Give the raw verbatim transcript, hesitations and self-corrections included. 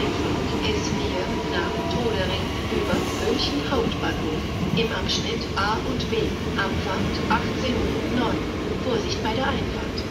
Einfahrt S vier nach Trudering über München Hauptbahnhof im Abschnitt A und B. Abfahrt achtzehn Uhr neun. Vorsicht bei der Einfahrt.